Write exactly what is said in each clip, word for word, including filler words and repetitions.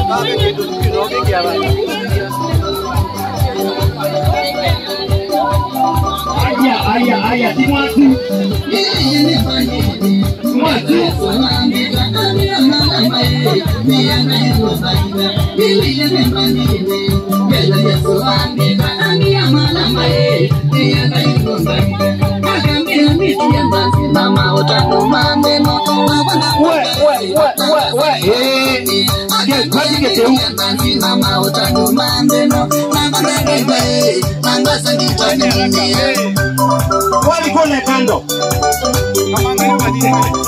Aya, aya, aya, si mwatu. Mwatu. Mama utanuma meno we we we we we eh get kaji get you mama utanuma meno mama ngebe mama sangitani wali kone kando mama ngebe ni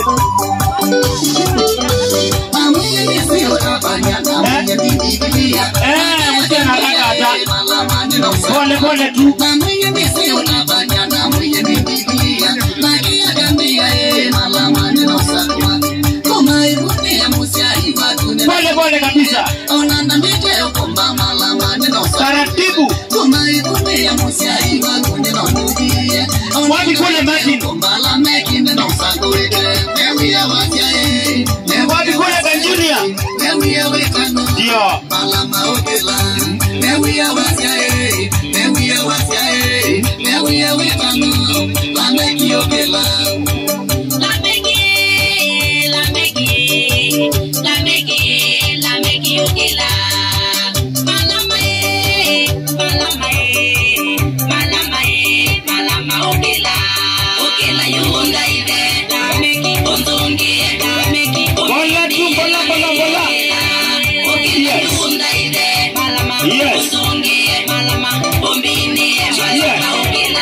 amwenye nisi utafanya na mwenye bibilia eh mtena kaka pole pole tu amwenye nisi utafanya na mwenye bibilia magia gambia eh mama maneno sakwa koma irudi ya musiai watu pole pole kabisa onanda mbiteo komba mama maneno taratibu koma irudi ya musiai watu neno nudie wali kone maji komba la meki neno sakuite mewi ya wasiae wali kone kanjunia mewi ya wekano ndio mala maokela mewi ya wasiae mewi ya wasiae mewi ya wekano la meki okela la meki la meki la meki la meki okela mala mae mala mae mala mae mala maokela okela yunda ide la meki ondonge la meki bola tu bola bola bola okela yunda ide mala ma ondonge mala ma ombini mala maokela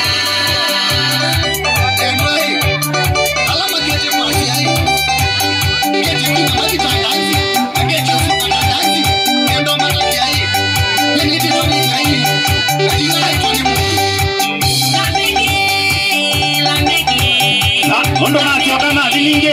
Ondo na kioka na dininge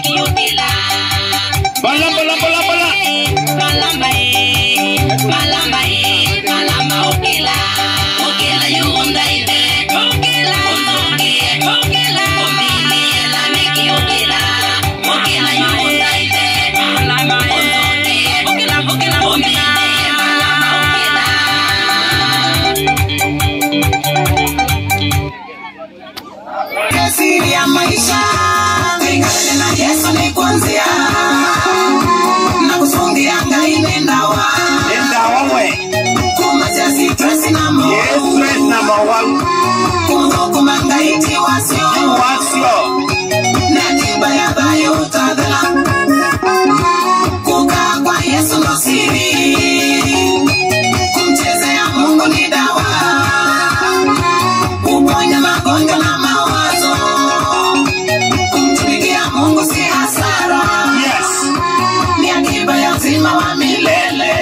bola bola bola bola malama e malama e malama okela okela yunda ide okela ondonge okela ombini la meki okela okela yunda ide malama ondonge okela okela ombini malama okela Siri ya maisha ngane na Yesu ni kuanzia na kusungia ngai nendawa nendawa we kumacha stress na mo yes stress na mo wangu kundo kumangaiti wasio wasio na kibaya bayo utadala kukaa kwa Yesu ndo siri kumchezea Mungu ni dawa uponya magonjwa na mawazo kumtumikia Mungu si hasara yes ni akiba ya uzima wa milele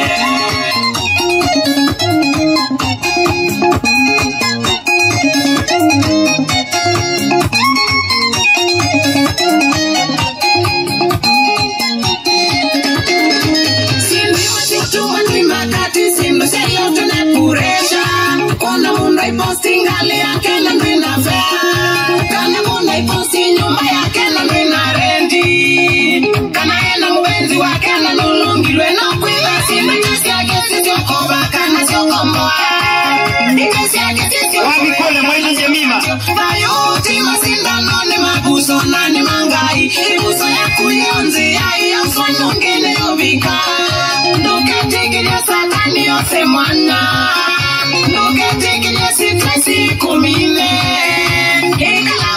Posting gale yake na ndina fea kana muna iposti nyumba yake na ndina rendi kana ena mwenzi wake na nulungilwe na kwila sima kasi yake sisi okoba kana siokomboa ikasi yake sisi wabi kole mwezi njemima na yote masindano ni mabuso na ni mangai ibuso ya kuyonzi ya iya mfano ngene obika nuketekilia satani yose mwana Nukete kile sitasi kumine Ikala